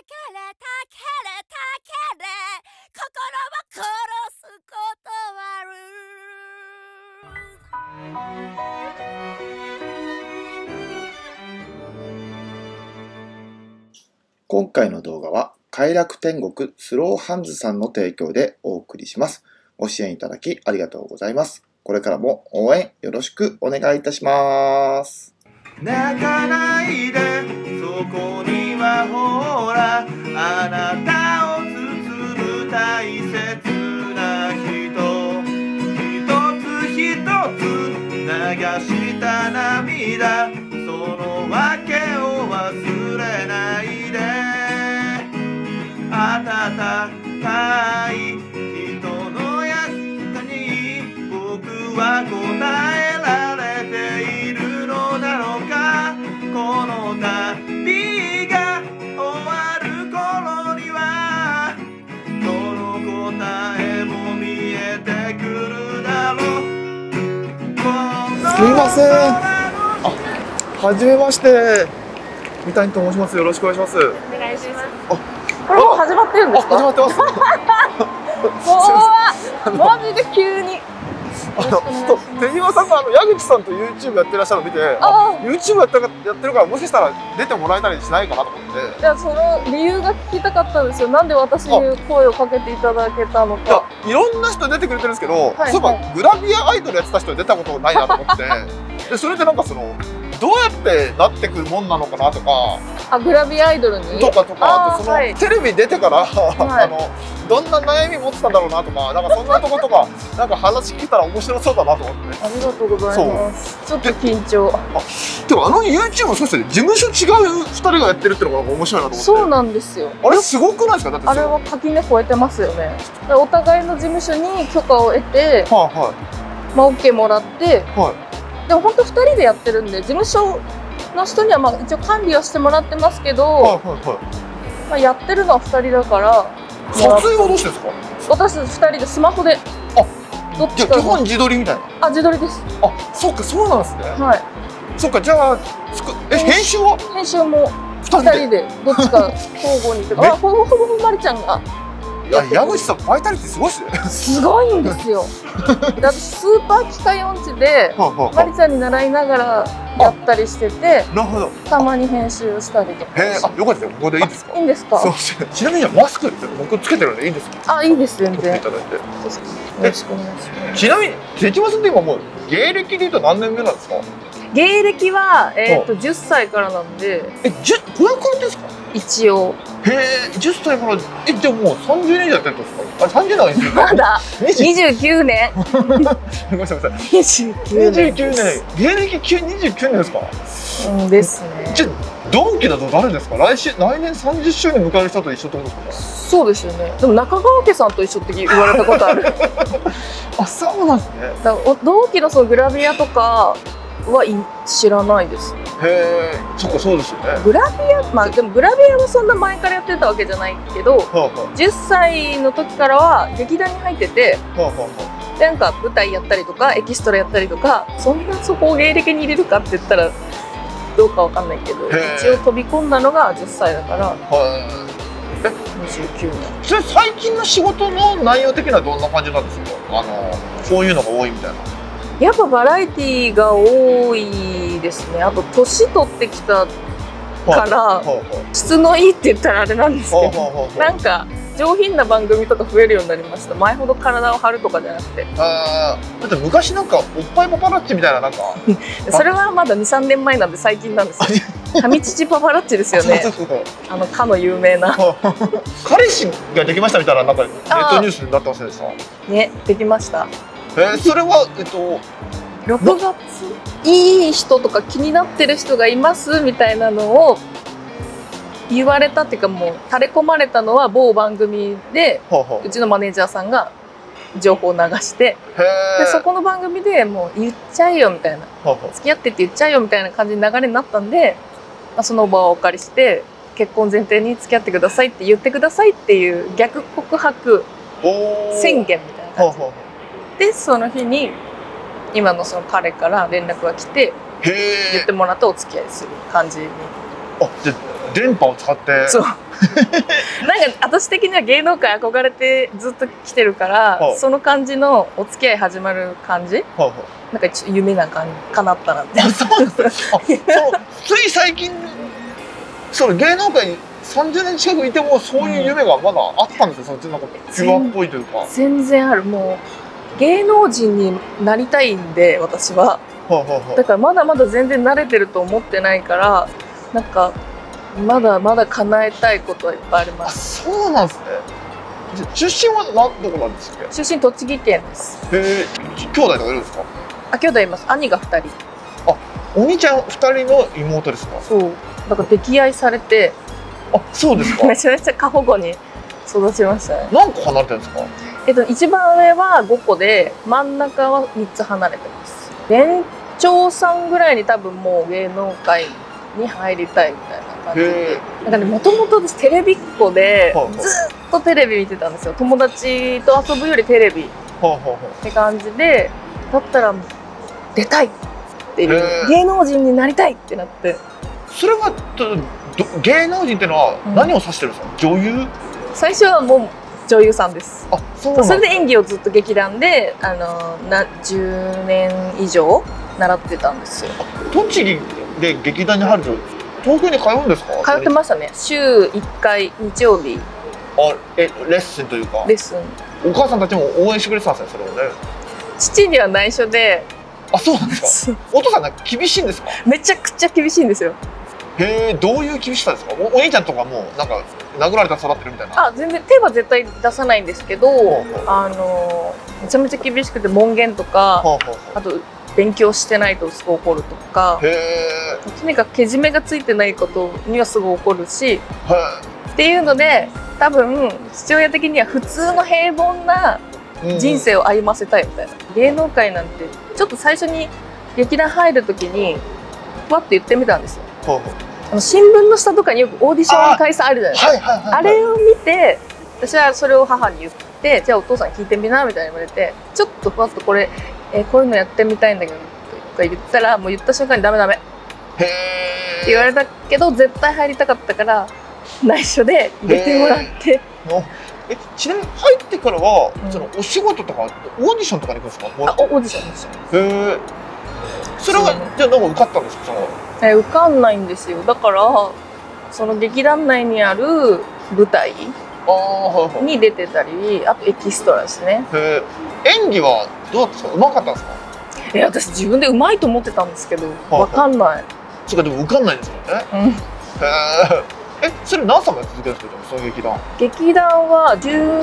心を殺すことある。 今回の動画は快楽天国スローハンズさんの提供でお送りします。ご支援いただきありがとうございます。これからも応援よろしくお願いいたします。 泣かないで、そこにはほらあなたを包む大切な人、一つ一つ流した涙、その訳を忘れないで。温かい人の優しさに僕は答えられているのだろうか。この旅が終わる頃にはその答えも見えてくるだろう。 すいません。はじめまして。三谷と申します。よろしくお願いします。 お願いします。これもう始まってるんですか？ 始まってます。 マジで急に。 手際さんが矢口さんと YouTube やってらっしゃるのを見て、YouTube やってるからもしかしたら出てもらえたりしないかなと思って。 いや、その理由が聞きたかったんですよ。なんで私に声をかけていただけたのか。 いろんな人出てくれてるんですけど、そういえばグラビアアイドルやってた人出たことないなと思って。でそれでなんかそのどうやってなってくるもんなのかなとか。 グラビアアイドルにとかあとそのテレビ出てからどんな悩み持ってたんだろうなとか、なんかそんなとことかなんか話聞けたら面白そうだなと思って。 ありがとうございます。ちょっと緊張。 でもYouTube もそうですよね。事務所違う2人がやってるってのが面白いなと思って。 そうなんですよ。 あれすごくないですか？だってあれは垣根越えてますよね。お互いの事務所に許可を得て、OK もらって、でも本当2人でやってるんで、事務所の人には一応管理はしてもらってますけど、やってるのは2人だから。 撮影はどうしてですか？ 私たち2人でスマホで。どっちか。 基本自撮りみたいな。 自撮りです。 そうか、そうなんですね。 はい。 そうか、じゃあ編集は？ 編集も2人でどっちか交互にとか。ほぼまりちゃんが。 矢口さんバイタリティすごいですね。 すごいんですよ。だってスーパー機械音痴でまりちゃんに習いながらやったりしてて、たまに編集したりとか。 よかったですよ。ここでいいですか？ いいんですか？ ちなみにマスクって僕つけてるんでいいんですか？ いいです、全然。 いただいて。よろしくお願いします。 ちなみに手島さんって今もう芸歴で言うと何年目なんですか？ 芸歴は10歳からなんで。 これからですか？ 一応。 へえ、10歳からじゃあもう30年以上やってるんですか？30年はいいですよ。 まだ29年。 ごめんなさい。29年。芸歴29年ですか？ ですね。 じゃあ同期だと誰ですか？来年30周年迎える人と一緒ってことですか？ そうですよね。でも中川家さんと一緒って言われたことある。 そうなんですね。 同期のそのグラビアとかは知らないです。 へえ、そっか、そうですよね。 グラビア、でもグラビアはそんな前からやってたわけじゃないけど、10歳の時からは劇団に入ってて、なんか舞台やったりとかエキストラやったりとか、そこを芸歴に入れるかって言ったらどうかわかんないけど、一応飛び込んだのが10歳だから。29年。 それ最近の仕事の内容的にはどんな感じなんですか？そういうのが多いみたいな。 やっぱバラエティーが多いですね。あと年取ってきたから質のいいって言ったらあれなんですけど、なんか上品な番組とか増えるようになりました。前ほど体を張るとかじゃなくて。 だって昔なんかおっぱいパパラッチみたいななんかそれはまだ2、3年前なんで最近なんですよ。上乳パパラッチですよね。かの有名な。 彼氏ができましたみたいななんかネットニュースになってませんでした？ ね、できました。 それは 6月いい人とか気になってる人がいますみたいなのを言われたっていうか、もう垂れ込まれたのは某番組でうちのマネージャーさんが情報を流して、でそこの番組でもう言っちゃえよみたいな、付き合ってって言っちゃえよみたいな感じの流れになったんで、その場をお借りして結婚前提に付き合ってくださいって言ってくださいっていう逆告白宣言みたいな感じで、その日に今のその彼から連絡が来て言ってもらってお付き合いする感じに。 じゃあ電波を使ってそうなんか私的には芸能界憧れてずっと来てるからその感じのお付き合い始まる感じなんかちょっと夢なんか叶ったなって。 つい最近その芸能界に30年近くいてもそういう夢がまだあったんですよ。そのなんかピュアっぽいというか。 全然ある。もう芸能人になりたいんで私は。だからまだまだ全然慣れてると思ってないからなんかまだまだ叶えたいことはいっぱいあります。 そうなんですね。出身はどこなんですか？ 出身栃木県です。 兄弟とかいるんですか？ 兄弟います。兄が2人。 お兄ちゃん2人の妹ですか？ そう。だから溺愛されて。 そうですか。 めちゃめちゃ過保護に育ちましたね。 何個離れてるんですか？ 一番上は5個で真ん中は3つ離れてます。年長さんぐらいに多分もう芸能界に入りたいみたいな感じで。なんかね、もともと私テレビっ子でずっとテレビ見てたんですよ。友達と遊ぶよりテレビって感じで、だったら出たいっていう芸能人になりたいってなって。 それは芸能人っていうのは何を指してるんですか？女優？ 最初はもう女優さんです。 それで演技をずっと劇団で10年以上習ってたんですよ。 栃木で劇団に入ると東京に通うんですか？ 通ってましたね。週1回日曜日。 レッスンというか。 レッスン。 お母さんたちも応援してくれてたんですね、それをね。 父には内緒で。 そうなんですか。お父さん厳しいんですか？ めちゃくちゃ厳しいんですよ。 へえ、どういう厳しさですか？お兄ちゃんとかもなんか殴られたら育ってるみたいな。 全然手は絶対出さないんですけど、めちゃめちゃ厳しくて門限とか、あと勉強してないとすごい怒るとか、とにかくけじめがついてないことにはすごい怒るし、っていうので多分父親的には普通の平凡な人生を歩ませたいみたいな。芸能界なんてちょっと最初に劇団入る時にわって言ってみたんですよ。新聞の下とかによくオーディション開催あるじゃないですか。あれを見て私はそれを母に言って「じゃあお父さん聞いてみな」みたいに言われて「ちょっとふわっとこういうのやってみたいんだけど」とか言ったらもう言った瞬間に「ダメダメ」って言われたけど絶対入りたかったから内緒で入れてもらって。 ちなみに入ってからはそのお仕事とかオーディションとかに行くんですか？ オーディションですよ。 それはじゃあなんか受かったんですか？ 受かんないんですよ。だからその劇団内にある舞台に出てたり、あとエキストラですね。 演技はどうだったんですか？うまかったんですか？ 私自分でうまいと思ってたんですけどわかんない。 そうか、でも受かんないんですよね。それ何歳まで続けるんですか？その劇団。 劇団は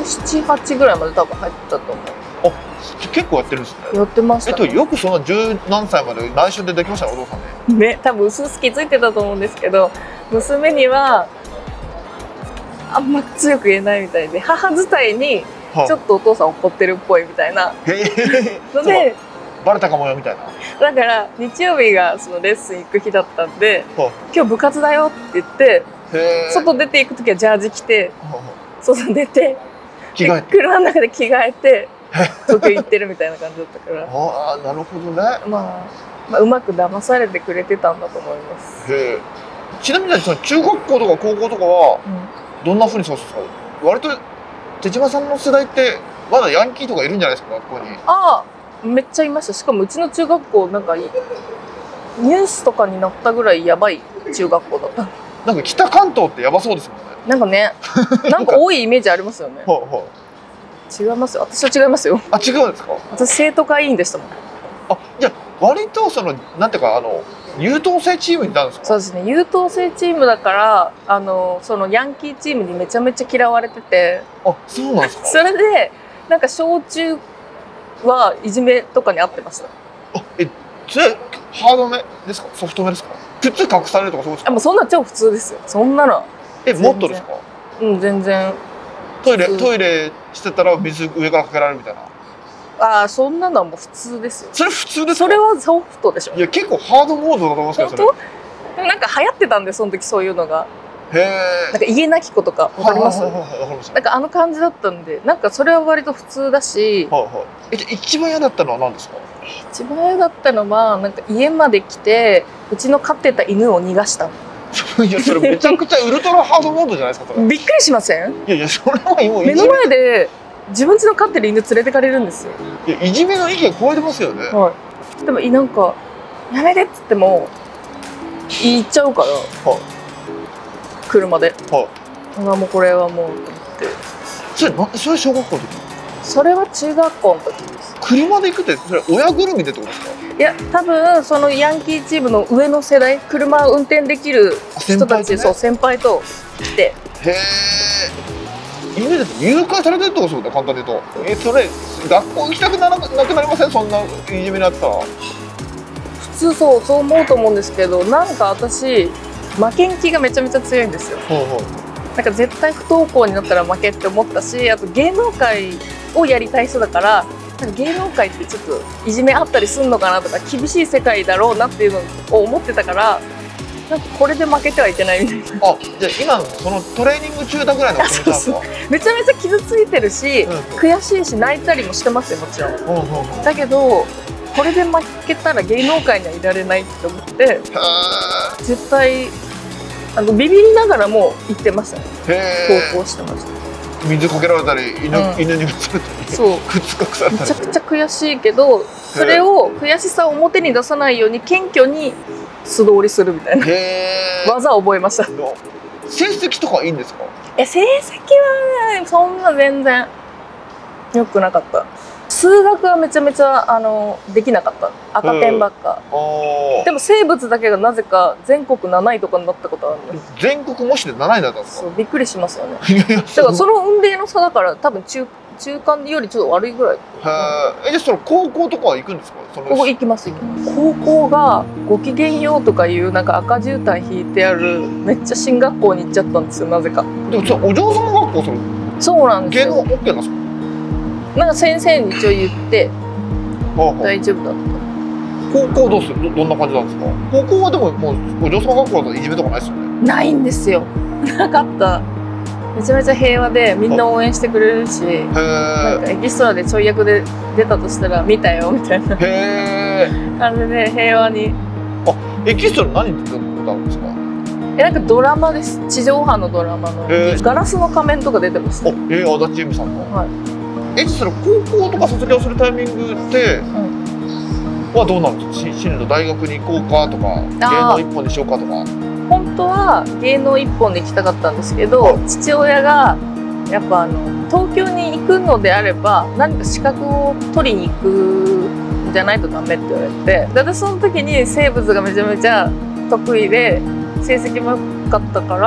17、8ぐらいまで多分入ってたと思う。 結構やってるんですね。 やってましたね。 よくそんな10何歳まで内緒でできましたね、お父さんね。 多分薄々気づいてたと思うんですけど、娘にはあんま強く言えないみたいで、母伝いにちょっとお父さん怒ってるっぽいみたいなのでバレたかもよみたいな。 だから日曜日がそのレッスン行く日だったんで「今日部活だよ」って言って外出ていく時はジャージ着て外出て車の中で着替えて東京行ってるみたいな感じだったから。 なるほどね。 まあうまく騙されてくれてたんだと思います。 ちなみにその中学校とか高校とかはどんなふうに過ごすんですか？割と手島さんの世代ってまだヤンキーとかいるんじゃないですか、学校に。 めっちゃいました。しかもうちの中学校なんかニュースとかになったぐらいやばい中学校だった。 なんか北関東ってやばそうですもんね。 なんかね、なんか多いイメージありますよね。違いますよ。私は違いますよ。 違うんですか？ 私生徒会員でしたもん。 じゃあ割とそのなんていうか優等生チームにいたんですか？ そうですね。優等生チームだからそのヤンキーチームにめちゃめちゃ嫌われてて。 そうなんですか？ それでなんか小中はいじめとかに遭ってました。 それハードめですか？ソフトめですか？靴隠されるとかそうですか？ もうそんな超普通ですよ。そんなの。 もっとですか？ 全然。 トイレしてたら水上からかけられるみたいな。 そんなのはもう普通ですよ。 それ普通ですか？ それはソフトでしょ。 いや結構ハードモードだと思いますけど。 本当？でもなんか流行ってたんでその時そういうのが。なんか家なき子とかわかります？なんか感じだったんで、なんかそれは割と普通だし。 一番嫌だったのは何ですか？ 一番嫌だったのはなんか家まで来てうちの飼ってた犬を逃がした。 いや、それめちゃくちゃウルトラハードモードじゃないですか、それ。 びっくりしません？ いやいや、それはもう目の前で自分家の飼ってる犬連れてかれるんですよ。 いや、いじめの域が超えてますよね。 はい。でもなんかやめてっつっても言っちゃうから、 はい。 車で。 はい。 あ、もうこれはもうと思って。 それ小学校の時？ それは中学校の時です。 車で行くって、それ親ぐるみでってことですか？ いや、多分そのヤンキーチームの上の世代、車を運転できる人たち、そう先輩と来て。 へえ。犬だって誘拐されてるってことですよね、簡単に言うと。それ学校行きたくなくなりません？そんないじめになってたら。 普通そう思うと思うんですけど、なんか私負けん気がめちゃめちゃ強いんですよ。なんか絶対不登校になったら負けって思ったし、あと芸能界をやりたい人だから、なんか芸能界ってちょっといじめあったりすんのかなとか、厳しい世界だろうなっていうのを思ってたから、なんかこれで負けてはいけないみたいな。 あ、じゃあ今のそのトレーニング中だぐらいの気持ちなんですか？ めちゃめちゃ傷ついてるし、悔しいし泣いたりもしてますよ、もちろん。だけどこれで負けたら芸能界にはいられないって思って、絶対ビビりながらも行ってましたね。投稿してました。 水かけられたり、犬にぶつかったり、 そう靴かくされたり。 めちゃくちゃ悔しいけど、それを悔しさを表に出さないように謙虚に素通りするみたいな技を覚えました。 成績とかいいんですか？ 成績はね、そんな全然良くなかった。数学はめちゃめちゃできなかった。赤点ばっか。でも生物だけがなぜか全国7位とかになったことあるんです。 全国模試で7位だったんですか？ そう、びっくりしますよね。だからその運命の差だから、多分中間よりちょっと悪いぐらい。 じゃあその高校とかは行くんですか？ ここ行きます行きます。高校がごきげんようとかいうなんか赤絨毯引いてあるめっちゃ進学校に行っちゃったんですよ、なぜか。 でもお嬢様学校そうなんですよ。 芸能 OK なんですか？ なんか先生に一応言って大丈夫だった。 高校どうする？どんな感じなんですか？高校はでももうお嬢様学校だといじめとかないですよね？ないんですよ。なかった。めちゃめちゃ平和でみんな応援してくれるし、なんかエキストラでちょい役で出たとしたら見たよみたいな感じで平和に。 あ、エキストラ何出たんですか？ なんかドラマです。地上波のドラマのガラスの仮面とか出てました。 足立由美さんの。はい。それ高校とか卒業するタイミングってはどうなんですか？進路大学に行こうかとか芸能一本にしようかとか。本当は芸能一本で行きたかったんですけど、父親がやっぱ東京に行くのであれば何か資格を取りに行くんじゃないとダメって言われて、で私その時に生物がめちゃめちゃ得意で成績も良かったから、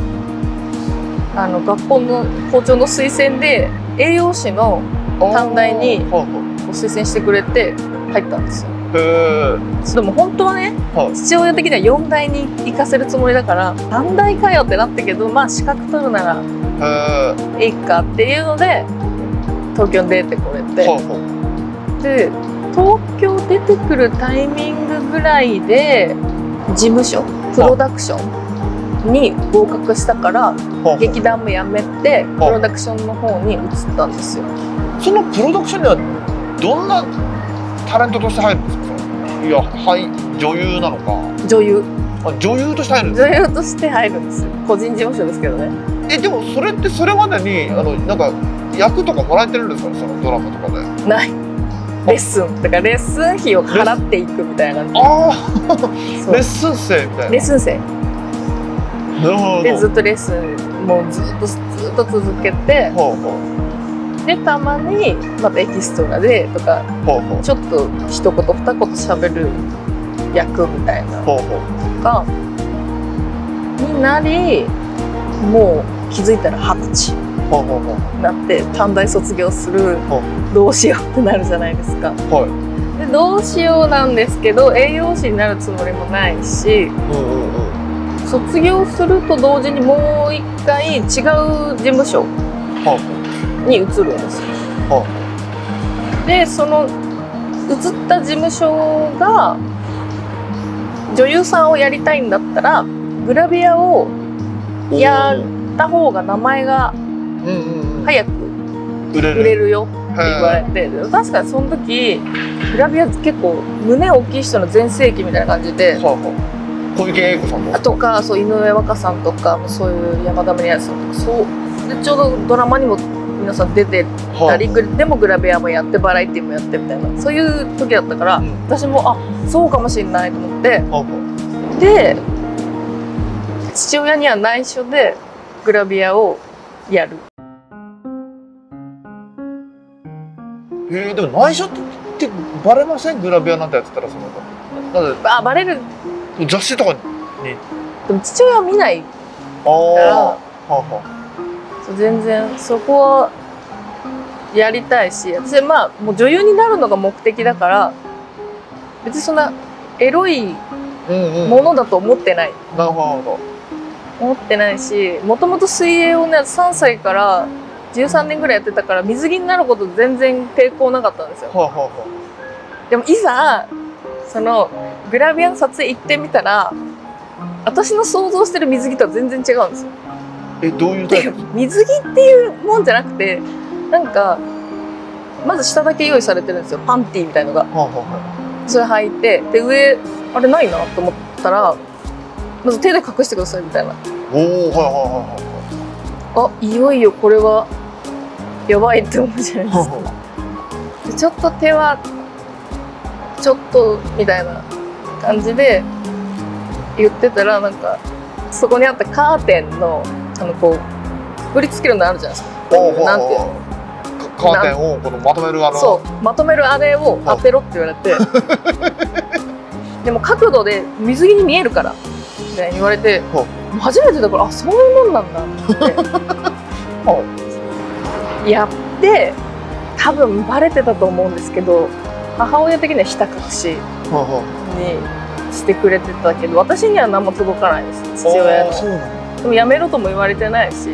学校の校長の推薦で栄養士の短大に推薦してくれて入ったんですよ。でも本当はね、父親的には4大に行かせるつもりだから短大かよってなったけど、まあ資格取るならいいかっていうので東京に出てこれて、で東京出てくるタイミングぐらいで事務所プロダクションに合格したから劇団も辞めてプロダクションの方に移ったんですよ。 そのプロダクションにはどんなタレントとして入るんですか？いや、女優なのか。女優として入るんですか？女優として入るんですよ。個人事務所ですけどね。でもそれってそれまでになんか役とかもらえてるんですかね？そのドラマとかで。ない。レッスンだからレッスン費を払っていくみたいな感じ。ああ、レッスン生みたいな。レッスン生。なるほど。でずっとレッスンもうずっと続けて。でたまにまたエキストラでとかちょっと一言二言喋る役みたいなのがになり、もう気づいたら20歳になって短大卒業する、どうしようってなるじゃないですか。でどうしようなんですけど栄養士になるつもりもないし、卒業すると同時にもう一回違う事務所に移るんですよ。でその移った事務所が女優さんをやりたいんだったらグラビアをやった方が名前が早く売れるよって言われて、確かにその時グラビア結構胸大きい人の全盛期みたいな感じで、個小池栄子さんもとか、そう井上和香さんとか、そういう山田まりやさんとか、そうでちょうどドラマにも皆さん出てたり、でもグラビアもやってバラエティもやってみたいな、そういう時だったから、私もそうかもしれないと思って、で父親には内緒でグラビアをやる。 でも内緒ってバレません？グラビアなんてやってたら。 バレる。 雑誌とかに。 でも父親は見ないからそう全然そこはやりたいし、私もう女優になるのが目的だから、別にそんなエロいものだと思ってない。 なるほど。 思ってないし、もともと水泳をね3歳から13年ぐらいやってたから、水着になること全然抵抗なかったんですよ。でもいざそのグラビアの撮影行ってみたら、私の想像してる水着とは全然違うんですよ。 どういうタイプ？ 水着っていうもんじゃなくて、なんかまず下だけ用意されてるんですよ、パンティーみたいのが。それ履いて、で上あれないなと思ったら、まず手で隠してくださいみたいな。いよいよこれはやばいって思うじゃないですか。でちょっと手はちょっとみたいな感じで言ってたら、なんかそこにあったカーテンのこうくくりつけるのあるじゃないですか。なんていうの？ カーテンをこのまとめるそうまとめるあれを当てろって言われて、でも角度で水着に見えるからみたいに言われて、初めてだからそういうもんなんだってやって多分バレてたと思うんですけど、母親的にはひた隠しにしてくれてたけど、私には何も届かないです、父親の。でもやめろとも言われてないし。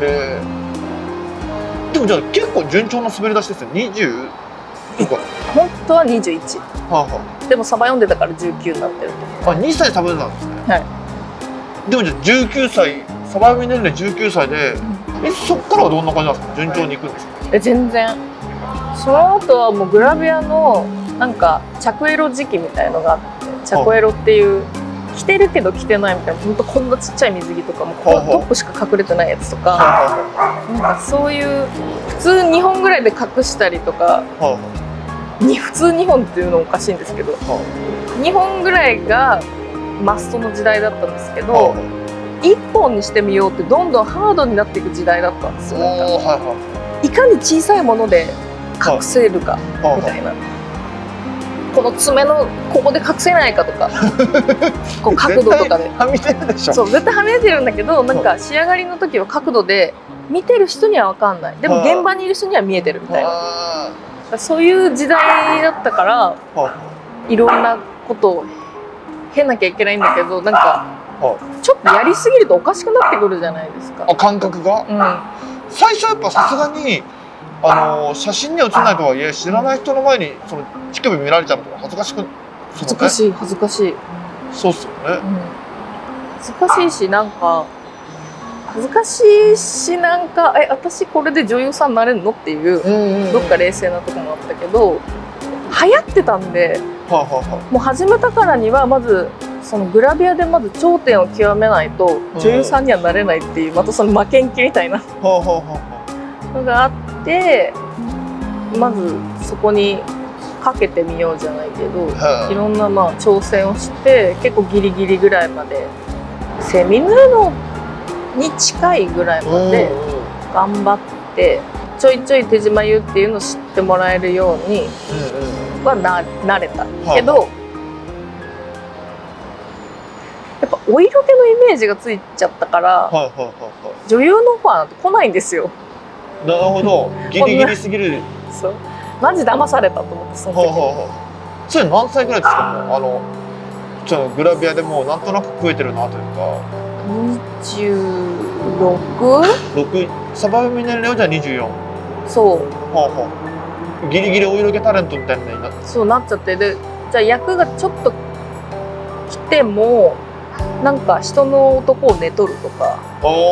でもじゃあ結構順調な滑り出しですよ。20とか本当は21、でもサバ読んでたから19になってる。 2歳サバ読んだんですね。 はい。 でもじゃあ19歳、サバ読み年齢19歳で、そっからはどんな感じなんですか？順調にいくんですか？ 全然。その後はもうグラビアのなんか着エロ時期みたいのがあって、着エロっていう着てるけど着てないみたいな、ほんとこんなちっちゃい水着とかもトップしか隠れてないやつとか、なんかそういう普通2本ぐらいで隠したりとか、普通2本っていうのおかしいんですけど、2本ぐらいがマストの時代だったんですけど、1本にしてみようってどんどんハードになっていく時代だったんですよ。いかに小さいもので隠せるかみたいな。この爪のここで隠せないかとかこう角度とかではみ出るでしょ。 そう絶対はみ出てるんだけど、なんか仕上がりの時は角度で見てる人には分かんない、でも現場にいる人には見えてるみたいな、そういう時代だったから、いろんなことを経なきゃいけないんだけど、なんかちょっとやりすぎるとおかしくなってくるじゃないですか、 感覚が。最初やっぱさすがに写真には写らないとはいえ、知らない人の前にその乳首見られちゃうのとか恥ずかしく。 恥ずかしい恥ずかしい。 そうっすよね。 恥ずかしいし、なんか恥ずかしいし、なんか私これで女優さんになれるのっていうどっか冷静なとこもあったけど、流行ってたんで、もう始めたからにはまずそのグラビアでまず頂点を極めないと女優さんにはなれないっていう、またその負けん気みたいなのがあって、まずそこにかけてみようじゃないけど、いろんな挑戦をして結構ギリギリぐらいまで、セミヌードに近いぐらいまで頑張って、ちょいちょい手島優っていうのを知ってもらえるようにはなれたけど、やっぱお色気のイメージがついちゃったから女優のオファーなんて来ないんですよ。 なるほど、ギリギリすぎる。 そうマジ騙されたと思って、その時。 それ何歳ぐらいですか？もうグラビアでもうなんとなく食えてるなというか。 26？6？ サバ読み年齢はじゃあ24。 そう。 ギリギリお色気タレントみたいになって。 そうなっちゃって、でじゃあ役がちょっと来てもなんか人の男を寝取るとか、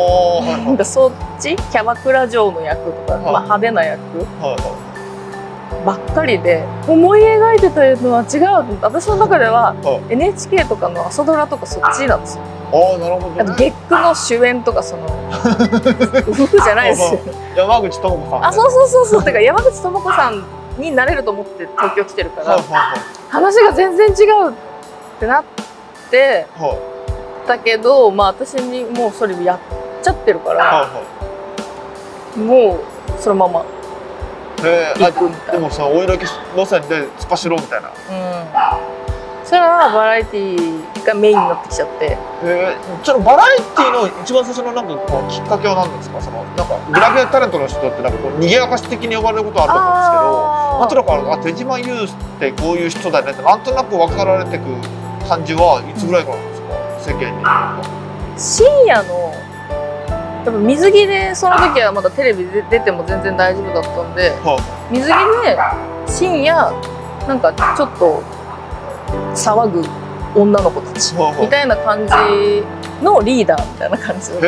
なんかそっちキャバクラ嬢の役とか、派手な役ばっかりで思い描いてたのは違う。私の中では NHK とかの朝ドラとかそっちなんですよ。 ああ、なるほど、ね。 あと月9の主演とかその夫婦じゃないですよ。 山口智子さん、ね。 あ、そうてか山口智子さんになれると思って東京来てるから、話が全然違うってなってだけど、まあ私にもうそれやっちゃってるから、もうそのまま行くみたいな。 でもさ、お色気路線で突っ走ろうみたいな。 それはバラエティーがメインになってきちゃって。 ちょっとバラエティーの一番最初のなんかこうきっかけは何ですか？そのなんかグラビアタレントの人ってなんかこう賑やかし的に呼ばれることあると思うんですけど、なんとなく手島優ってこういう人だねってなんとなく分かられてく感じはいつぐらいからなんですか？世間に。 深夜のやっぱ水着でその時はまだテレビで出ても全然大丈夫だったんで、水着で深夜なんかちょっと騒ぐ女の子たちみたいな感じのリーダーみたいな感じで。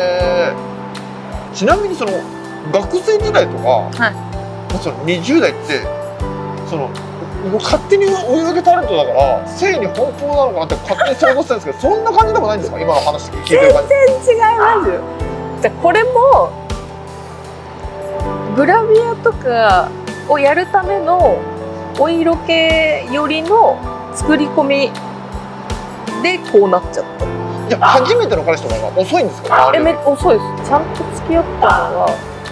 ちなみにその学生時代とか、その20代ってその勝手に追いかけタレントだから性に奔放なのかなって勝手に想像してるんですけど、そんな感じでもないんですか？今の話聞いてる感じ。 全然違いますよ。じゃこれもグラビアとかをやるためのお色気よりの作り込みでこうなっちゃった。 じゃあ初めての彼氏とかが遅いんですか？ 遅いです。ちゃんと付き合ったのは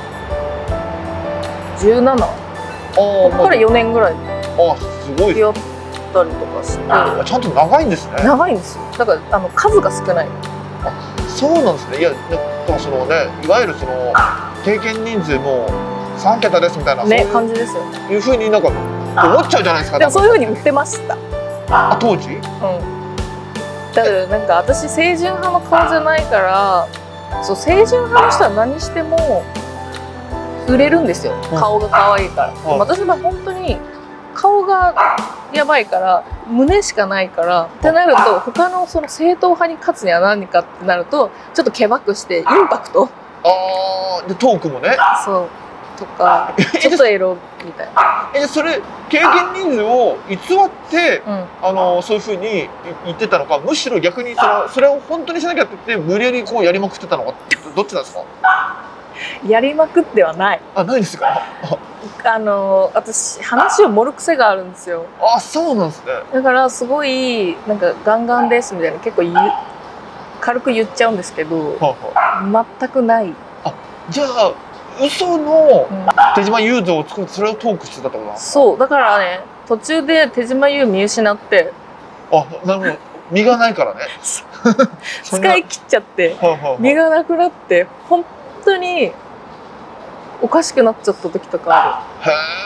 17。ここから4年ぐらいすごい付き合ったりとかして。 ちゃんと長いんですね。 長いんですよ。だから数が少ない。 そうなんですね。いや、だからそのね、いわゆるその経験人数も3桁ですみたいなね感じですよね。 いうふうになんか思っちゃうじゃないですか。 でもそういうふうに売ってました。 当時？ だからなんか私清純派の顔じゃないから、そう清純派の人は何しても売れるんですよ。顔が可愛いから。でも私は本当に顔がやばいから胸しかないからってなると、他のその正統派に勝つには何かってなるとちょっとけばくしてインパクト。 でトークもね。 そうとかちょっとエロみたいな。 それ経験人数を偽ってそういうふうに言ってたのか、むしろ逆にそれを本当にしなきゃって言って無理やりこうやりまくってたのか、どっちなんですか？ やりまくってはない。 ないですか？ 私話を盛る癖があるんですよ。 そうなんですね。 だからすごいなんかガンガンですみたいな結構軽く言っちゃうんですけど、全くない。 じゃあ嘘の手島優像を作ってそれをトークしてたってことなんですか？ そうだからね、途中で手島優見失って。 なるほど。身がないからね。 使い切っちゃって身がなくなって本当におかしくなっちゃった時とかあ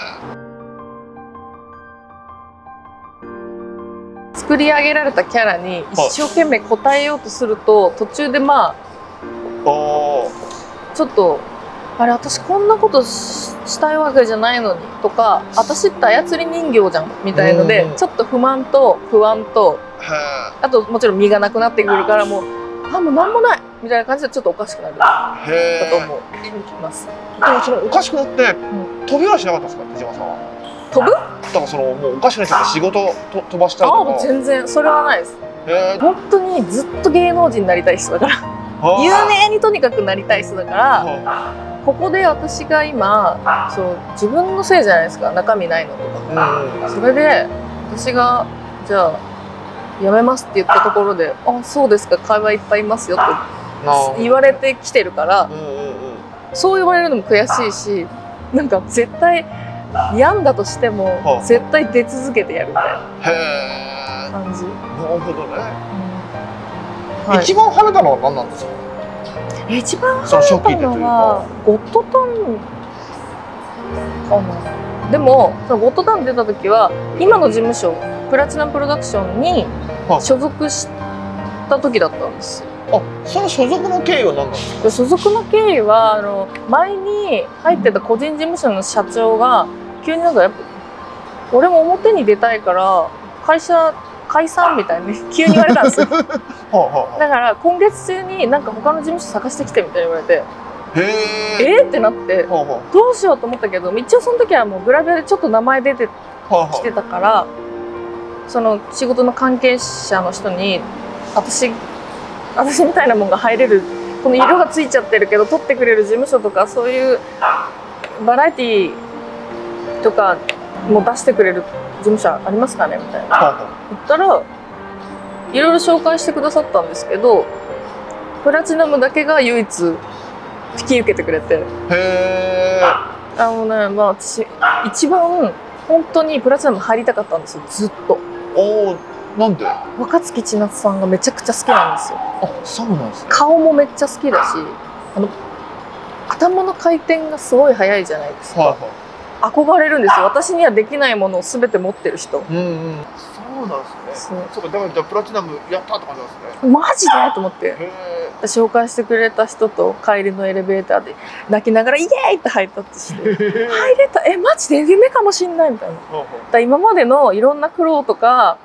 る。作り上げられたキャラに一生懸命応えようとすると途中でちょっとあれ私こんなことしたいわけじゃないのにとか、私って操り人形じゃんみたいのでちょっと不満と不安と、あともちろん身がなくなってくるからもうもうなんもないみたいな感じでちょっとおかしくなるだと思います。 でもそのおかしくなって飛びはしなかったですか、手島さんは？ 飛ぶ？ だからそのもうおかしくなっちゃって仕事飛ばしたりとか。 全然それはないです。本当にずっと芸能人になりたい人だから有名にとにかくなりたい人だからここで私が今自分のせいじゃないですか、中身ないのとか。それで私がじゃあやめますって言ったところでそうですか会話いっぱいいますよって言われてきてるから、そう言われるのも悔しいし、なんか絶対病んだとしても絶対出続けてやるみたいな感じ。 なるほどね。一番晴れたのは何なんですか？ 一番晴れたのはゴッドタンかな。でもゴッドタン出た時は今の事務所プラチナプロダクションに所属した時だったんですよ。 その所属の経緯は何なんですか？ 所属の経緯は前に入ってた個人事務所の社長が急になんかやっぱ俺も表に出たいから会社解散みたいに急に言われたんですよ。だから今月中になんか他の事務所探してきてみたいに言われて、 へえ。 ってなってはあはどうしようと思ったけど、一応その時はもうグラビアでちょっと名前出てあはあきてたから、その仕事の関係者の人に私みたいなもんが入れる、この色がついちゃってるけど撮ってくれる事務所とか、そういうバラエティとかも出してくれる事務所ありますかねみたいなはあ言ったら、いろいろ紹介してくださったんですけど、プラチナムだけが唯一引き受けてくれて、 へえ。 私一番本当にプラチナム入りたかったんですよ、ずっと。 おお、なんで？ 若槻千夏さんがめちゃくちゃ好きなんですよ。 あ、そうなんですね。 顔もめっちゃ好きだし、頭の回転がすごい速いじゃないですか。 はいはい。 憧れるんですよ。私にはできないものを全て持ってる人。 うんうん。そうなんですね。 そうそうか、だからじゃあプラチナムやったって感じなんですね。 マジでと思ってへえ。 紹介してくれた人と帰りのエレベーターで泣きながらイエーイってハイタッチして入れた、マジで夢かもしんないみたいな。だから今までのいろんな苦労とか、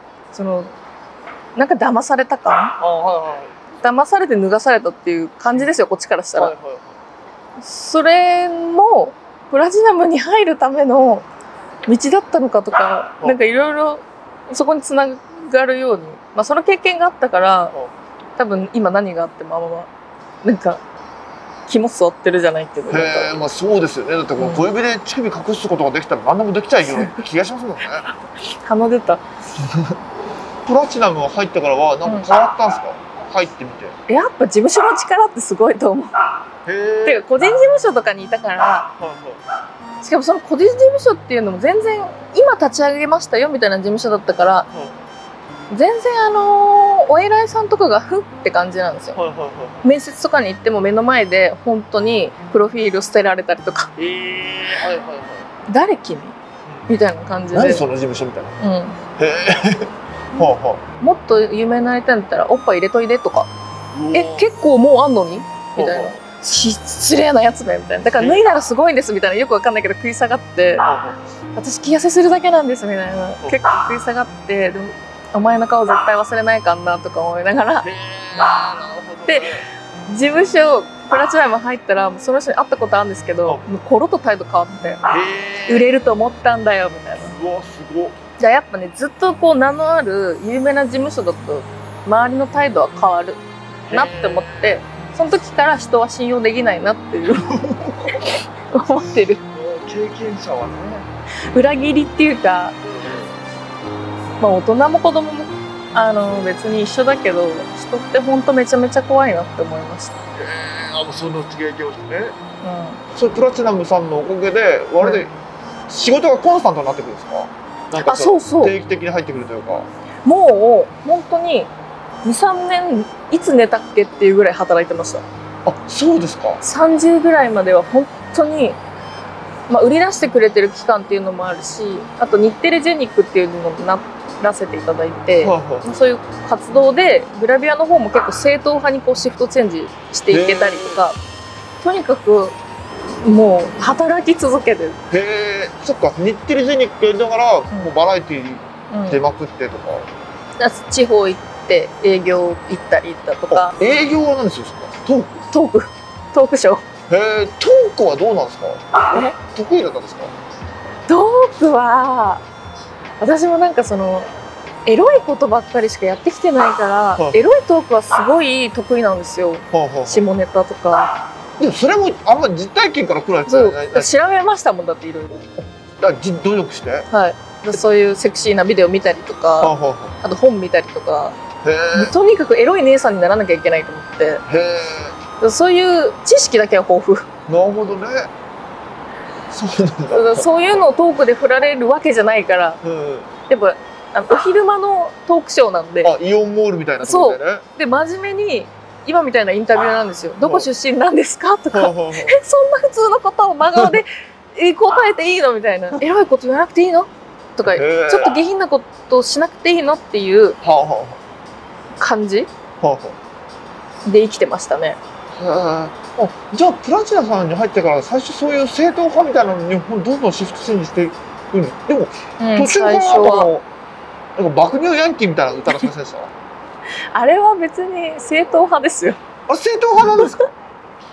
なんか騙された感、騙されて脱がされたっていう感じですよ、こっちからしたら。それもプラチナムに入るための道だったのかとか、なんかいろいろそこにつながるように、その経験があったから多分今何があってもなんか肝据わってるじゃないけど。 へえ、そうですよね。だってこの小指で乳首隠すことができたら何でもできちゃうような気がしますもんね。 鼻出た。 プラチナム入ってからはなんか変わったんですか？入ってみて。 やっぱ事務所の力ってすごいと思う。 へえ。 てか個人事務所とかにいたから、しかもその個人事務所っていうのも全然今立ち上げましたよみたいな事務所だったから、全然お偉いさんとかがふって感じなんですよ。面接とかに行っても目の前で本当にプロフィール捨てられたりとか、誰君みたいな感じで、 何その事務所みたいな。へえ。 もっと有名になりたいんだったらおっぱい入れといでとか、結構もうあんのにみたいな、失礼なやつめみたいな、だから脱いだらすごいんですみたいな、よくわかんないけど食い下がって、私気痩せするだけなんですみたいな、結構食い下がって、でもお前の顔絶対忘れないかんなとか思いながら、で事務所プラチナム入ったらその人に会ったことあるんですけど、もうコロッと態度変わって、売れると思ったんだよみたいな。 うわ、すごっ。 じゃあやっぱね、ずっとこう名のある有名な事務所だと周りの態度は変わるなって思って、その時から人は信用できないなっていう思ってる。 経験者はね、 裏切りっていうか、大人も子供も別に一緒だけど、人って本当めちゃめちゃ怖いなって思いました。 その経験をしてね。それプラチナムさんのおかげで割と仕事がコンスタントになってくるんですか？なんかそう定期的に入ってくるというか。 もう本当に2、3年いつ寝たっけっていうぐらい働いてました。 あ、そうですか。 30ぐらいまでは本当に、売り出してくれてる期間っていうのもあるし、あと日テレジェニックっていうのもならせていただいて、そういう活動でグラビアの方も結構正統派にこうシフトチェンジしていけたりとか、とにかくもう働き続けてる。 へえ、そっか。日テレジェニックやりながらもうバラエティー出まくってとか、 地方行って営業行ったりだとか。 営業は何ですよ？ トークショー。 へえ、トークはどうなんですか？得意だったんですか？ トークは私もなんかエロいことばっかりしかやってきてないから、エロいトークはすごい得意なんですよ。下ネタとか。 でもそれもあんま実体験から来ないですよね。 調べましたもん、だっていろいろ。 努力して。 はい。そういうセクシーなビデオ見たりとか、あと本見たりとか。とにかくエロい姉さんにならなきゃいけないと思って。そういう知識だけは豊富。 なるほどね。そうなんだ。 そういうのをトークで振られるわけじゃないから、やっぱお昼間のトークショーなんで。 イオンモールみたいなところでね。そうで真面目に今みたいなインタビューなんですよ。どこ出身なんですかとか、そんな普通のことを真顔で答えていいのみたいな、エロいこと言わなくていいのとか、ちょっと下品なことをしなくていいのっていう感じで生きてましたね。 じゃあプラチナさんに入ってから最初そういう正統派みたいなのにどんどんシフトチェンジしていくんでも途中からなんか爆乳ヤンキーみたいな歌が先生でした。 あれは別に正統派ですよ。 正統派なんですか？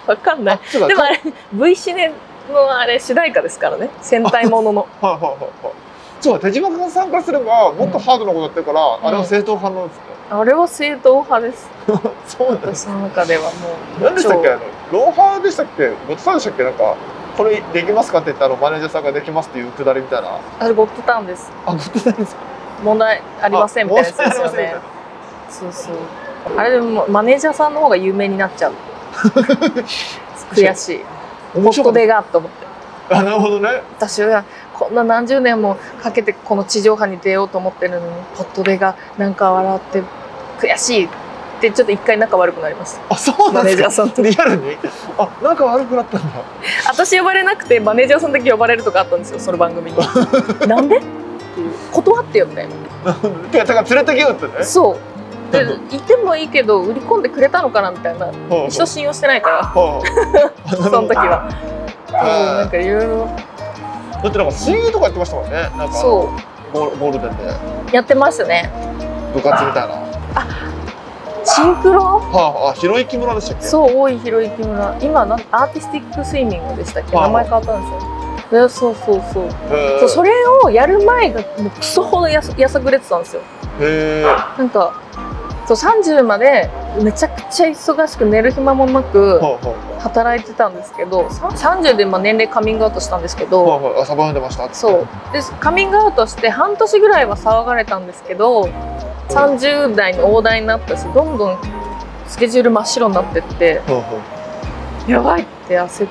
わかんない。 そうかでもあれ V シネのあれ主題歌ですからね、戦隊ものの。 はいはいはいはい。そう手島さんからすればもっとハードなことやってるから、あれは正統派なんですね。 あれは正統派です。 そうなんです。 私の中ではもう。 何でしたっけ、ローハーでしたっけ、ゴッドタウンでしたっけ、なんかこれできますかって言ったらマネージャーさんができますっていうくだりみたいな。 あれゴッドタウンです。 あ、ゴッドタウンですか。 問題ありませんみたいなやつですよね。そうそう。あれでもマネージャーさんの方が有名になっちゃう。悔しい。ホットデがと思って。 あ、なるほどね。 私はこんな何十年もかけてこの地上波に出ようと思ってるのに、ホットデがなんか笑って悔しいってちょっと一回仲悪くなりました。 あ、そうなんですか。 マネージャーさんと。 リアルに。あ、なんか悪くなったんだ。 私呼ばれなくてマネージャーさんだけ呼ばれるとかあったんですよ、その番組に。なんで？っていう断ってよみたいな。 てか連れてけよってね。 そう。でいてもいいけど売り込んでくれたのかなみたいな。一生信用してないから。その時は。なんかいろいろ。 だってなんか水泳とかやってましたもんね。なんかそうゴールデンでやってましたね。 部活みたいな。 あ、シンクロ？ あ、ひろゆき村でしたっけ？ そう、大井ひろゆき村。今アーティスティックスイミングでしたっけ？名前変わったんですよ。そうそうそう。そう、それをやる前がもうクソほどやさぐれてたんですよ。なんかそう30までめちゃくちゃ忙しく寝る暇もなく働いてたんですけど、30で年齢カミングアウトしたんですけど、 朝晩出ました。 そうでカミングアウトして半年ぐらいは騒がれたんですけど、30代に大台になったし、どんどんスケジュール真っ白になってって、やばいって焦って、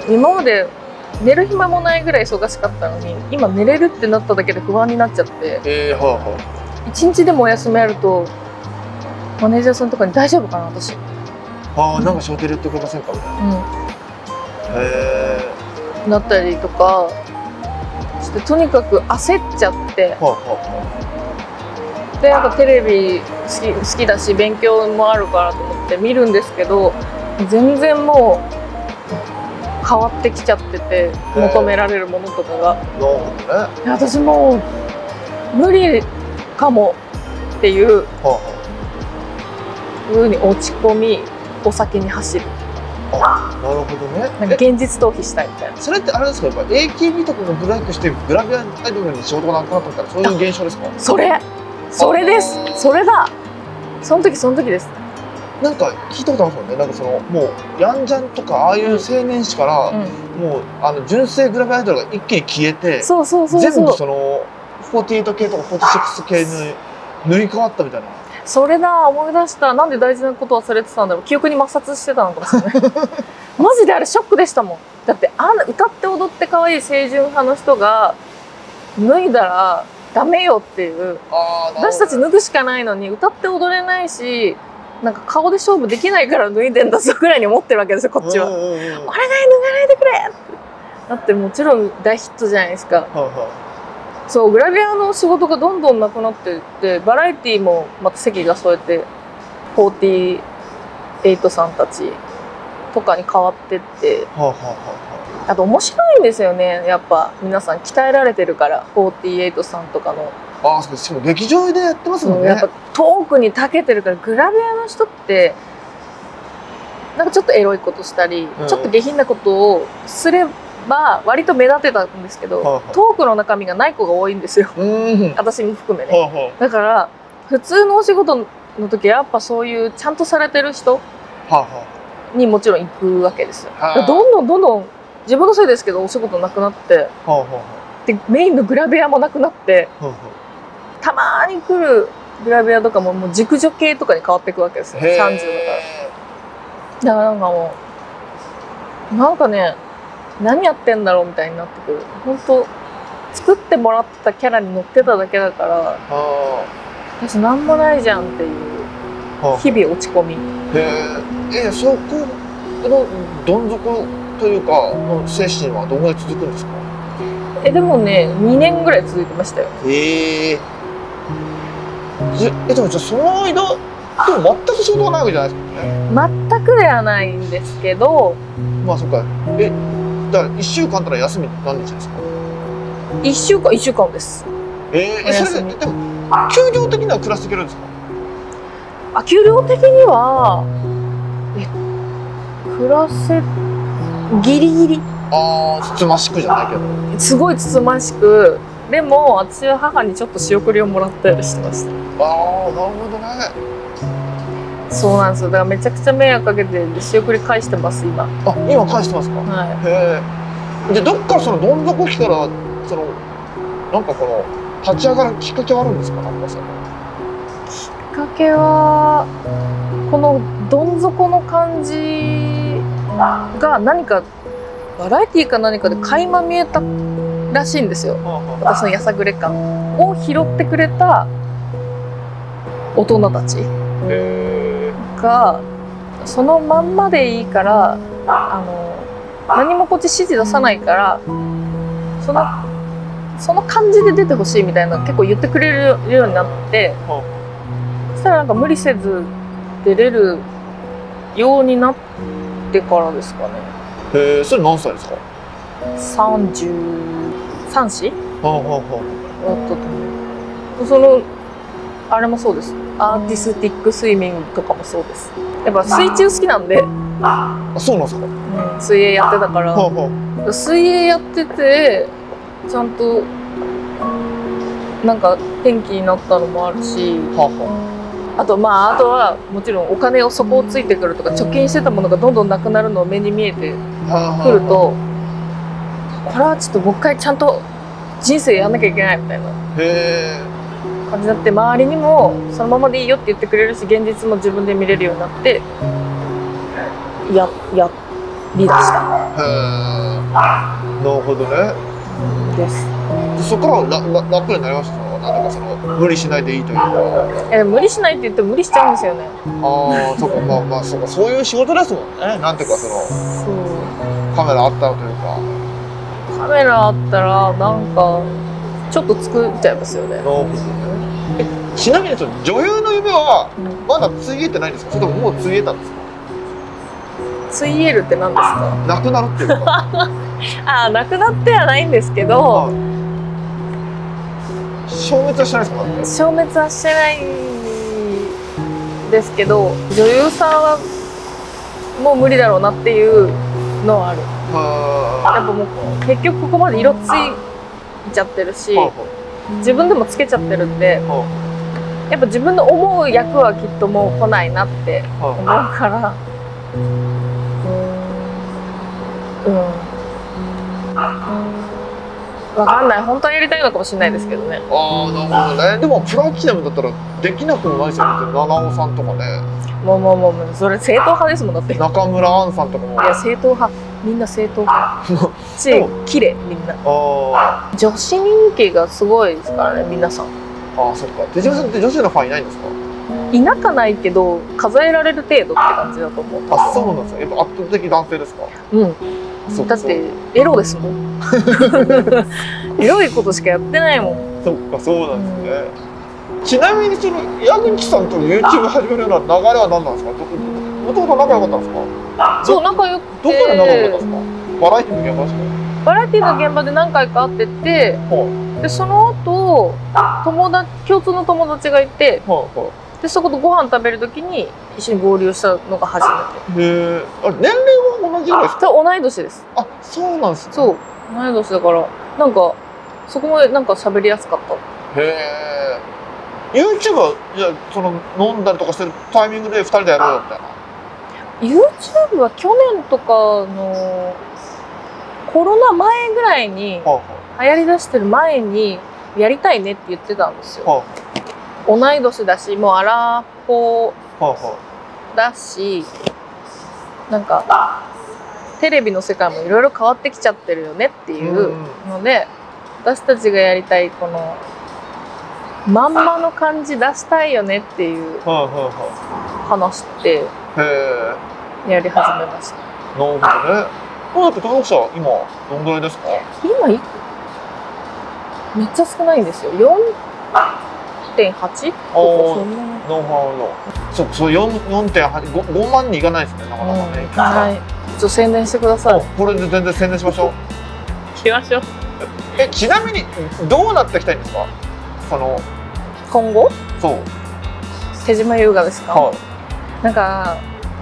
今まで寝る暇もないぐらい忙しかったのに、今寝れるってなっただけで不安になっちゃって、1日でもお休みあるとマネージャーさんとかに大丈夫かな私。 ああ、なんか仕事入れてくれませんかみたいな。 なったりとかして、とにかく焦っちゃって。で、なんかテレビ好きだし勉強もあるからと思って見るんですけど、全然もう変わってきちゃってて、求められるものとかが。私もう無理かもっていう風に落ち込み、お酒に走る。 なるほどね。 なんか現実逃避したいみたいな。 それってあれですか、やっぱ AKB とかがブレイクしてグラビアアイドルに仕事がなくなったみたいな、そういう現象ですか？それです。それだ。その時です。 なんか聞いたことあるんですよね。なんかそのもうヤンジャンとかああいう青年誌から、もう純正グラビアアイドルが一気に消えて、全部その48系とか46系に塗り替わったみたいな。 それだ、思い出した。なんで大事なこと忘れてたんだろう。記憶に摩擦してたのかもしれない。マジであれショックでしたもん。だって歌って踊って可愛い清純派の人が脱いだらダメよっていう。私たち脱ぐしかないのに歌って踊れないし、なんか顔で勝負できないから脱いでんだぞぐらいに思ってるわけですよ、こっちは。お願い脱がないでくれって。だってもちろん大ヒットじゃないですか。そう、グラビアの仕事がどんどんなくなっていって、バラエティーもまた席が添えて48さんたちとかに変わってって、あと面白いんですよね、やっぱ皆さん鍛えられてるから、48さんとかの。 しかも劇場でやってますもんね。 やっぱトークに長けてるから、グラビアの人ってなんかちょっとエロいことしたり、ちょっと下品なことをすれば割と目立てたんですけど、トークの中身がない子が多いんですよ。私も含めね。だから普通のお仕事の時やっぱそういうちゃんとされてる人にもちろん行くわけですよ。どんどん自分のせいですけどお仕事なくなって、でメインのグラビアもなくなって、たまに来るグラビアとかももう熟女系とかに変わっていくわけですよ。30だから。だからなんかもうなんかね、何やってんだろうみたいになってくる。本当作ってもらってたキャラに乗ってただけだから、私なんもないじゃんっていう日々落ち込み。 そこのどん底というかの精神はどのぐらい続くんですか？ でもね、2年ぐらい続いてましたよ。 でもじゃあその間でも全く仕事がないわけじゃないですかね。 全くではないんですけど、 まあそっか。だから1週間たら休み何日ですか ？1週間です。 それででも給料的には暮らしていけるんですか？ 給料的には暮暮らせギリギリ、 ああ、つつましくじゃないけど。 すごいつつましく、でも私は母にちょっと仕送りをもらったりしてました。 ああ、なるほどね。 そうなんですよ。だからめちゃくちゃ迷惑かけて仕送り返してます今。 あ、今返してますか。 はへえ。で、どっからそのどん底期からそのなんかこの立ち上がるきっかけはあるんですか、なんかその。 きっかけはこのどん底の感じが何かバラエティーか何かで垣間見えたらしいんですよ。私のやさぐれ感を拾ってくれた大人たちがそのまんまでいいから何もこっち指示出さないからその感じで出てほしいみたいな結構言ってくれるようになって、そしたらなんか無理せず出れるようになってからですかね。 へえ、それ何歳ですか。 33、4 はあはだったと思う。そのあれもそうです。アーティスティックスイミングとかもそうです。やっぱ水中好きなんで、 あ、そうなんですか。 水泳やってたから、 はあは水泳やっててちゃんとなんか転機になったのもあるし、 あはあとあとはもちろんお金を底をついてくるとか貯金してたものがどんどんなくなるのを目に見えてあくると、これはちょっともう一回ちゃんと人生やんなきゃいけないみたいなへえ。 感じになって、周りにもそのままでいいよって言ってくれるし、現実も自分で見れるようになってやりだしたへえ。なるほどね。 です。 そこから楽になりました。なんかその無理しないでいいというか。 無理しないって言っても無理しちゃうんですよね。 ああ、そうか、まあそうか、そういう仕事ですもんね。なんていうかそのそう。 カメラあったらというか。 カメラあったらなんかちょっと作っちゃいますよね。 ちなみにその女優の夢はまだついえてないんですか。それとももうついえたんですか。 ついえるって何ですか。 なくなるっていうか。 なくなってはないんですけど、 消滅はしてないですか。 消滅はしてないですけど、女優さんはもう無理だろうなっていうのはある。やっぱもう結局ここまで色ついちゃってるし、自分でもつけちゃってるんで、やっぱ自分の思う役はきっともう来ないなって思うから、わかんない。本当はやりたいのかもしれないですけどね。 ああ、なるほどね。でもプラチナムだったらできなくもないですよね。七尾さんとかね。 もうそれ正統派ですもん。だって中村アンさんとかも。 いや正統派、みんな正統派綺麗みんな。女子人気がすごいですからね、皆さん。 ああ、そっか。手島さんって女子のファンいないんですか。 いなかないけど数えられる程度って感じだと思う。 あ、そうなんですか。やっぱ圧倒的男性ですか。 だってエロですもん。エロいことしかやってないもん。 そっか、そうなんですね。ちなみにその矢口さんと YouTube 始めるような流れは何なんですか。もともと仲良かったんですか。そう、仲良くて。どこで仲良かったんですか。バラエティの現場ですか。バラエティの現場で何回か会ってて、でその後共通の友達がいて、でそことご飯食べるときに一緒に合流したのが初めて。へえ。あれ年齢は同じぐらいですか。同い年です。あ、そうなんですね。そう、同い年だからなんかそこまでなんか喋りやすかった。へえ。YouTube はじゃあその飲んだりとかしてるタイミングで2人でやろうよみたいな。YouTube は去年とかのコロナ前ぐらいに流行りだしてる前にやりたいねって言ってたんですよ。同い年だし、もうアラフォーだし、なんかテレビの世界もいろいろ変わってきちゃってるよねっていうので、私たちがやりたいこのまんまの感じ出したいよねっていう話してやり始めました。なるほどね。だって登録者今どんぐらいですか？今めっちゃ少ないんですよ。4.8 とかそんな。なるほど。そう4.8、5万にいかないですね。なかなかね。はい。ちょっと宣伝してください。これで全然宣伝しましょう。行きましょう。ちなみにどうなっていきたいんですか？その今後？そう。手島優雅ですか？はい。なんか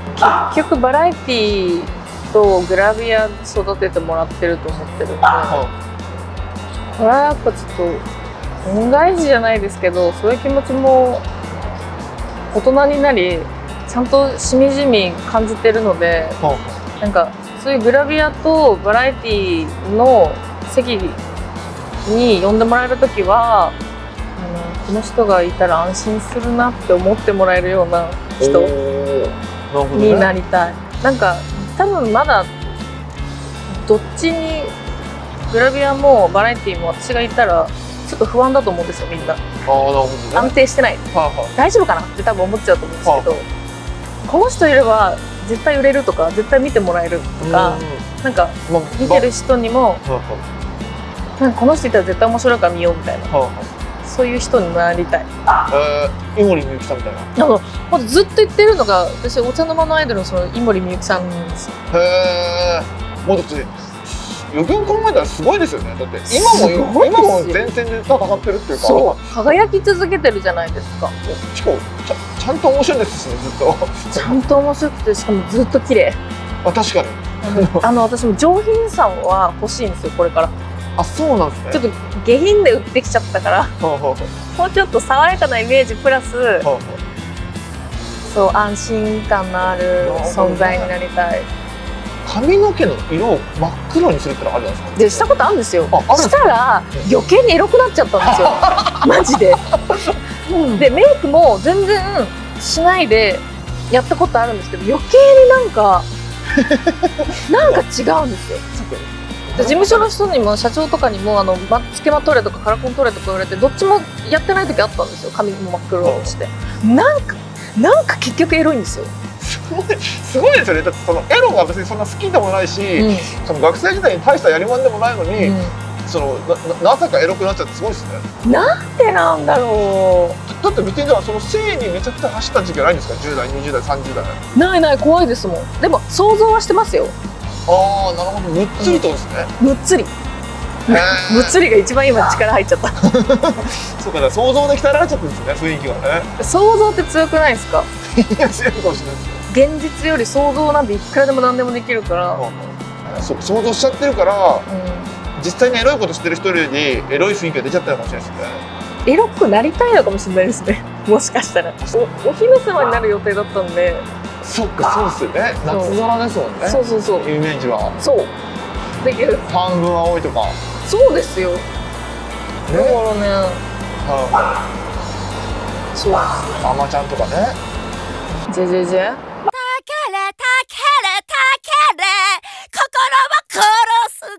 結局バラエティーとグラビア育ててもらってると思ってるんで、これはやっぱちょっと恩返しじゃないですけど、そういう気持ちも大人になりちゃんとしみじみ感じてるので、なんかそういうグラビアとバラエティーの席に呼んでもらえる時は、この人がいたら安心するなって思ってもらえるような人になりたい。なんか多分まだどっちにグラビアもバラエティーも私がいたらちょっと不安だと思うんですよ、みんな。安定してない、大丈夫かなって多分思っちゃうと思うんですけど、この人いれば絶対売れるとか絶対見てもらえるとか、なんか見てる人にもなんかこの人いたら絶対面白いから見ようみたいな、そういう人になりたい。 井森美幸さんみたいな。 ほんとずっと言ってるのが、私お茶の間のアイドルのその井森美幸さんなんですよ。 へえ。もうだってよくよく考えたらすごいですよね。だって今も前線で戦ってるっていうか、 そう輝き続けてるじゃないですか。 しかもちゃんと面白いですしね、ずっと。 ちゃんと面白くて、しかもずっと綺麗。 確かに。 私も上品さは欲しいんですよ、これから。 あ、そうなんですね。 ちょっと下品で売ってきちゃったから、もうちょっと爽やかなイメージプラス、そう安心感のある存在になりたい。 髪の毛の色を真っ黒にするってのはあるじゃないですか。 でしたことあるんですよ。したら余計にエロくなっちゃったんですよ。マジで。でメイクも全然しないでやったことあるんですけど、余計になんか違うんですよ。で事務所の人にも社長とかにもつけま取れとかカラコン取れとか言われて、どっちもやってない時あったんですよ。髪も真っ黒にして、なんか結局エロいんですよ。 すごいですよね。だってそのエロが別にそんな好きでもないし、その学生時代に大したやりまんでもないのに、そのなぜかエロくなっちゃってすごいですね。 なんでなんだろう。 だって別にその性にめちゃくちゃ走った時期はないんですか。10代20代30 な代。 ない怖いですもん。でも想像はしてますよ。 ああ、なるほど。むっつりとですね。 むっつり。むっつりが一番今力入っちゃった。 そうか、想像で鍛えられちゃってるんですね、雰囲気がね。 想像って強くないですか。 いや、強いかもしれないですよ。 現実より想像なんていくらでも何でもできるから。 そう、想像しちゃってるから、実際にエロいことしてる人よりエロい雰囲気が出ちゃったのかもしれないですね。 エロくなりたいのかもしれないですね。もしかしたらお姫様になる予定だったんで。 そっか、そうですよね。夏空ですもんね。 そうそうそう。 イメージは。 そう。だけど半分青いとか。 そうですよ。だからね。そう。 アマちゃんとかね。 じゃじゃじゃ。 心を殺す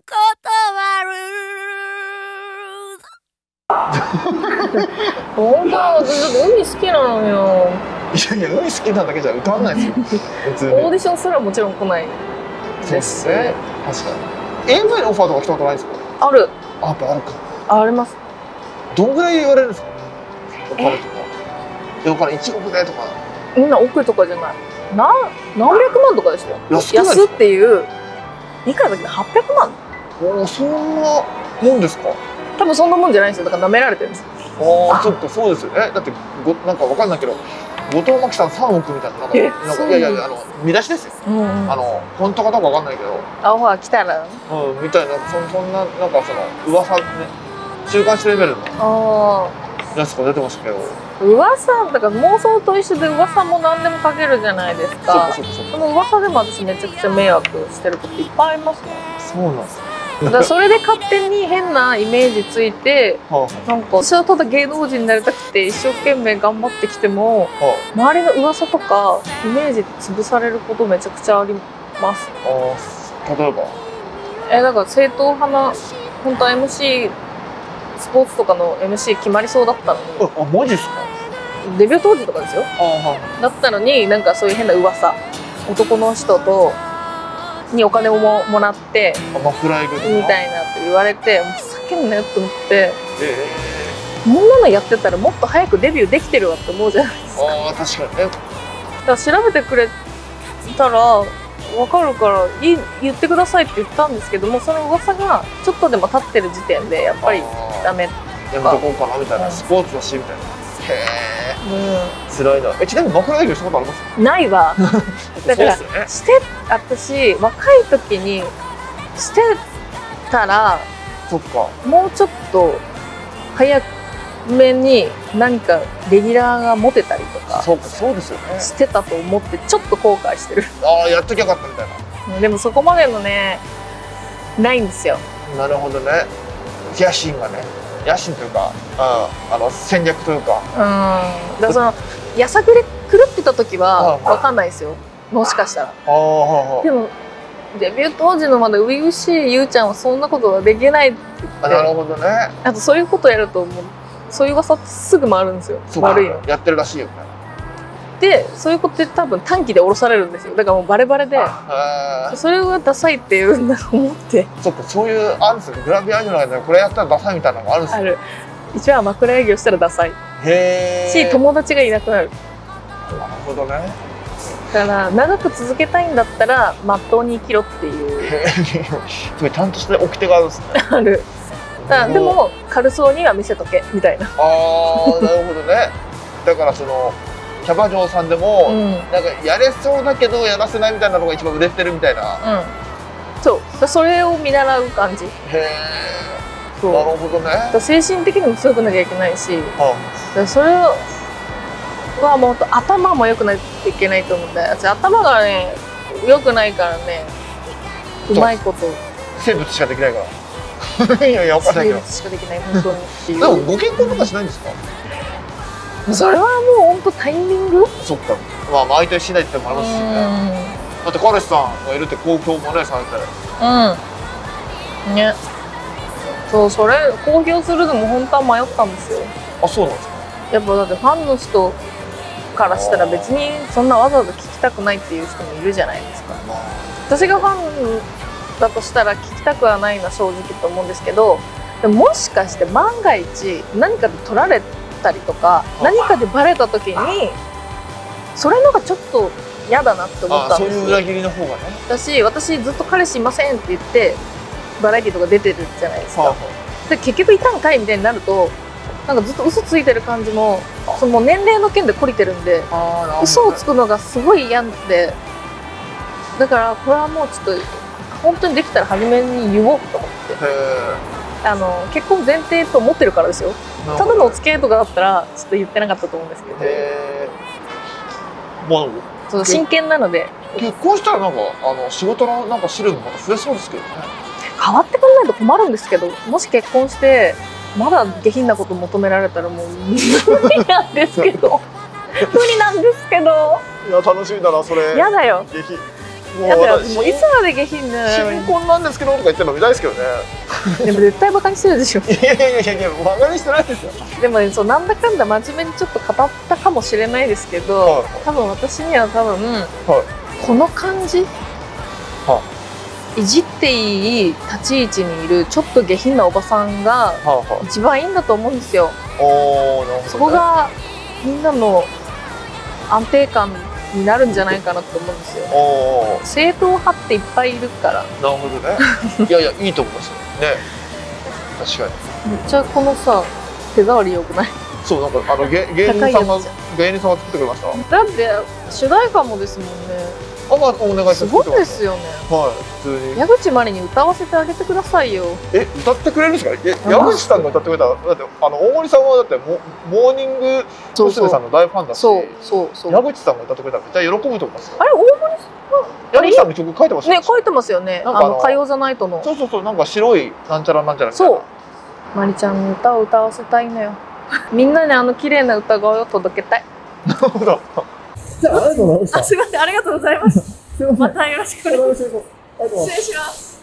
ことは本当は私海好きなのよ。 いやいや、海好きなだけじゃ歌わないですよ。普通に。 オーディションすらもちろん来ないですし。 ね。確かに。AV のオファーとか来たことないですか。 ある。 やっぱあるか。 あります。 どんぐらい言われるんですか。お金とか。お金1億でとか。 みんな億とかじゃない。何百万とかですよ。安っていう。いくらだっけ、800万。 お、そんなもんですか。 多分そんなもんじゃないんですよ。だから舐められてるんです。 ああ、ちょっとそうですよね。だってなんかわかんないけど、後藤真希さん3億みたいな、なんかいやいや見出しですよ。本当かどうかわかんないけど。 オファー来たら。 みたいな、そんななんかその噂ね、週刊誌レベルのやつが出てましたけど。 噂だから妄想と一緒で噂も何でも書けるじゃないですか。その噂でも私めちゃくちゃ迷惑してることいっぱいありますね。 そうなんですか。 だからそれで勝手に変なイメージついて、なんか私はただ芸能人になりたくて一生懸命頑張ってきても、周りの噂とかイメージ潰されることめちゃくちゃあります。 例えばだから正統派な本当は MC スポーツとかの MC 決まりそうだったのに。 マジですか。 デビュー当時とかですよ。だったのになんかそういう変な噂、男の人とにお金をもらってみたいなって言われて、もうふざけんなよって思って、こんなのやってたらもっと早くデビューできてるわって思うじゃないですか。 確かにね。 だから調べてくれたら分かるから言ってくださいって言ったんですけども、その噂がちょっとでも立ってる時点でやっぱりダメやめとこうかなみたいな、スポーツだしみたいな。 へえ。 う辛いな。ちなみに枕営業したことあります？ ん、ないわ。だからそうっすよね。 して私若い時にしてたらそっか。 もうちょっと早めに何かレギュラーが持てたりとかそうか、そうですよね。 してたと思ってちょっと後悔してる。 ああ、やっときゃよかったみたいでもそこまでのねないんですよ。 な。なるほどね。野心がね。野心というか、戦略というか。 だからそのやさぐれ狂ってた時は分かんないですよ、もしかしたら。 ああ、 でもデビュー当時のまだ初々しいゆうちゃんはそんなことはできないって言って、 なるほどね。 あとそういうことやるともうそういう噂ってすぐ回るんですよ、 そうか悪いのやってるらしいよね。 で。そういうことって多分短期で降ろされるんですよ。だからもうバレバレでそれがダサいっていうんだと思って。 そっか、そういうあるんですよ。グラビアアイドルの間でこれやったらダサいみたいなのがあるんですよ。 ある。一番枕営業したらダサいへえ。 し友達がいなくなる。 なるほどね。 だから長く続けたいんだったらまっとうに生きろっていうへえ。すごいちゃんとした掟があるんですね。 ある。だからでも軽そうには見せとけみたいな。 ああ、なるほどね。だからそのキャバ嬢さんでも、なんかやれそうだけどやらせないみたいなのが一番売れてるみたいな。 そうそれを見習う感じ。 へえ。 そうなるほどね。 だから精神的にも強くなきゃいけないし、だからそれはもっと頭も良くないといけないと思うんで、私頭がね良くないからね、うまいこと生物しかできないから。いやいや、わかんないけど。 生物しかできない本当にっていう。 でもご結婚とかしないんですか？ それはもう本当タイミング。 そっか。まあ相手しないってのもありますしね。だって彼氏さんがいるって公表もねされて。 ね。そう、それ公表するのも本当は迷ったんですよ。 あ、そうなんですか。 やっぱだってファンの人からしたら別にそんなわざわざ聞きたくないっていう人もいるじゃないですか。私がファンだとしたら聞きたくはないのは正直と思うんですけど、でももしかして万が一何かで取られたりとか何かでバレた時にそれのがちょっと嫌だなって思ったんですよ。 そういう裏切りの方がね。 私ずっと彼氏いませんって言ってバラエティとか出てるじゃないですか。で結局いたんかいみたいになるとなんかずっと嘘ついてる感じもその年齢の件で懲りてるんで、嘘をつくのがすごい嫌で、だからこれはもうちょっと本当にできたら初めに言おうと思って、結婚前提と思ってるからですよ。ただのお付き合いとかだったらちょっと言ってなかったと思うんですけど、 まあそう真剣なので。 結婚したらなんか仕事のなんか種類もまた増えそうですけどね。 変わってくれないと困るんですけど、もし結婚してまだ下品なこと求められたらもう無理なんですけど無理なんですけど。 いや楽しみだなそれ。 やだよ。 下品。 やだよ。もういつまで下品なのに。 新婚なんですけどとか言ってるの見たいですけどね。 でも絶対バカにしてるでしょ。 いやいやいやいやバカにしてないですよ。 でもね、そうなんだかんだ真面目にちょっと語ったかもしれないですけど、多分私にはこの感じ、いじっていい立ち位置にいるちょっと下品なおばさんが一番いいんだと思うんですよ。そこがみんなの安定感になるんじゃないかなと思うんですよ。正統派っていっぱいいるから。 なるほどね。いやいやいいと思いますよね。確かに。 めっちゃこのさ手触り良くない？ そうなんか芸人さんが作ってくれました。 だって主題歌もですもんね。 まあお願いします。 すごいですよね。 はい、普通に。 矢口真理に歌わせてあげてくださいよ。 歌ってくれるんですか？矢口さんが歌ってくれたら、だって大森さんはだってモーニング娘。さんの大ファンだし、矢口さんが歌ってくれたら絶対喜ぶと思いますよ。 あれ大森さん矢口さんの曲書いてますよね。 書いてますよね。火曜ザナイトの。 そうなんか白いなんちゃらなんちゃらみたいな。 そう。まりちゃんに歌を歌わせたいのよ。みんなに綺麗な歌声を届けたい。 なるほど。 じゃあありがとうございました。すみません、ありがとうございます。またよろしくお願いします。失礼します。